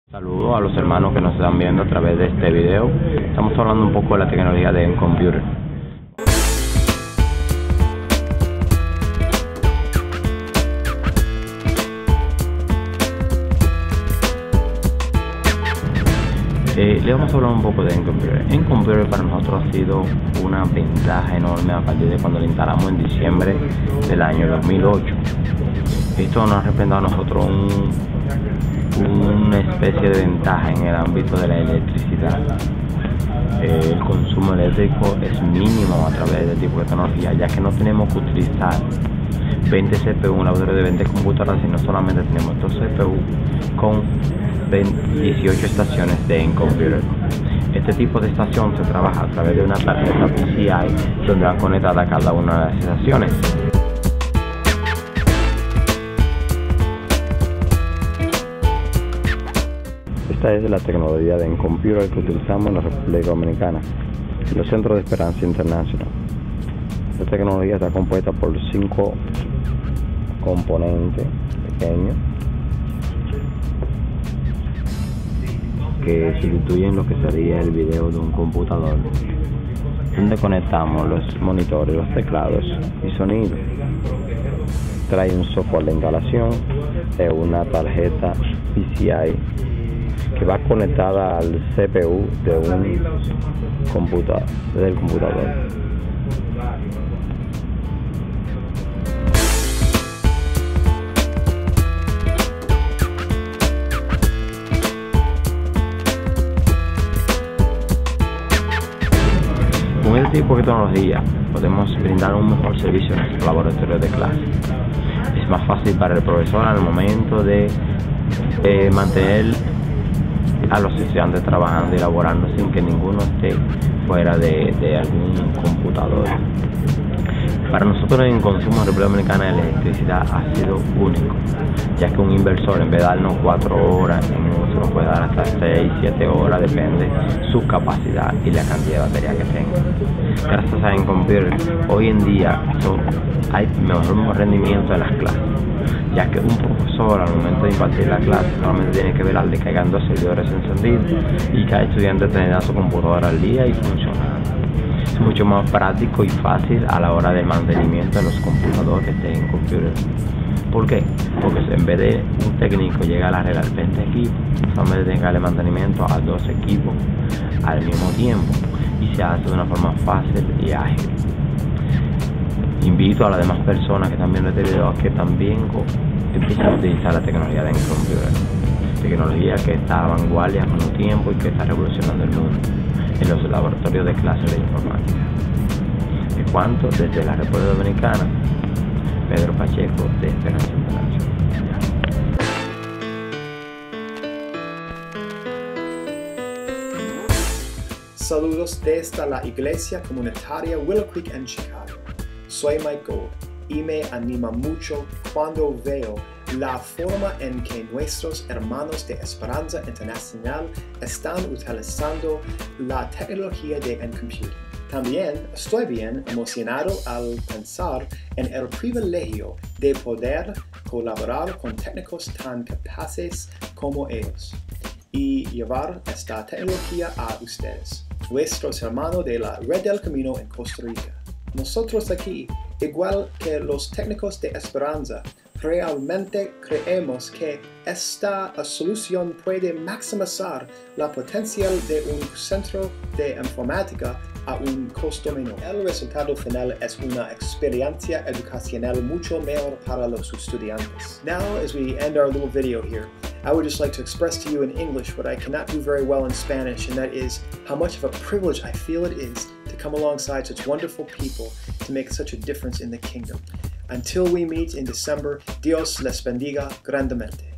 Saludos a los hermanos que nos están viendo a través de este video. Estamos hablando un poco de la tecnología de N-Computer. Le vamos a hablar un poco de N-Computer. N-Computer para nosotros ha sido una ventaja enorme a partir de cuando lo instalamos en diciembre del año 2008. Esto nos ha representado a nosotros una especie de ventaja en el ámbito de la electricidad. El consumo eléctrico es mínimo a través de este tipo de tecnología, ya que no tenemos que utilizar 20 CPU, un laboratorio de 20 computadoras, sino solamente tenemos 2 CPU con 18 estaciones de N-Computer. Este tipo de estación se trabaja a través de una tarjeta PCI donde va conectada cada una de las estaciones. Esta es la tecnología de N-Computer que utilizamos en la República Dominicana, en los Centros de Esperanza Internacional. Esta tecnología está compuesta por 5 componentes pequeños que sustituyen lo que sería el video de un computador, donde conectamos los monitores, los teclados y sonido. Trae un software de instalación de una tarjeta PCI que va conectada al CPU de un computador, del computador. Con este tipo de tecnología podemos brindar un mejor servicio en nuestro laboratorio de clase. Es más fácil para el profesor al momento de mantener a los estudiantes trabajando y laborando sin que ninguno esté fuera de algún computador. Para nosotros en consumo en República Dominicana de electricidad ha sido único, ya que un inversor en vez de darnos 4 horas, se nos puede dar hasta 6, 7 horas, depende su capacidad y la cantidad de batería que tenga. Gracias a N-Computer, hoy en día hay mejor rendimiento en las clases, ya que un profesor al momento de impartir la clase solamente tiene que velar de que hayan 2 servidores encendidos y cada estudiante tenga su computadora al día y funcionando. Es mucho más práctico y fácil a la hora del mantenimiento de los computadores de N-Computer. ¿Por qué? Porque en vez de un técnico llegar a arreglar 20 equipos, solamente tiene que darle mantenimiento a 2 equipos al mismo tiempo y se hace de una forma fácil y ágil. Invito a las demás personas que también lo he tenido a que también empiecen a utilizar la tecnología de N-Computer, tecnología que está a vanguardia con el tiempo y que está revolucionando el mundo en los laboratorios de clases de informática. De cuanto, desde la República Dominicana, Pedro Pacheco de Esperanza Internacional. Saludos desde la Iglesia Comunitaria Willow Creek en Chicago. Soy Mike Gold y me anima mucho cuando veo la forma en que nuestros hermanos de Esperanza Internacional están utilizando la tecnología de N-Computer. También estoy bien emocionado al pensar en el privilegio de poder colaborar con técnicos tan capaces como ellos y llevar esta tecnología a ustedes, nuestros hermanos de la Red del Camino en Costa Rica. Nosotros aquí, igual que los técnicos de Esperanza, realmente creemos que esta solución puede maximizar la potencial de un centro de informática a un costo menor. El resultado final es una experiencia educacional mucho mejor para los estudiantes. Now, as we end our little video here, I would just like to express to you in English what I cannot do very well in Spanish, and that is how much of a privilege I feel it is to come alongside such wonderful people to make such a difference in the kingdom. Until we meet in December, Dios les bendiga grandemente.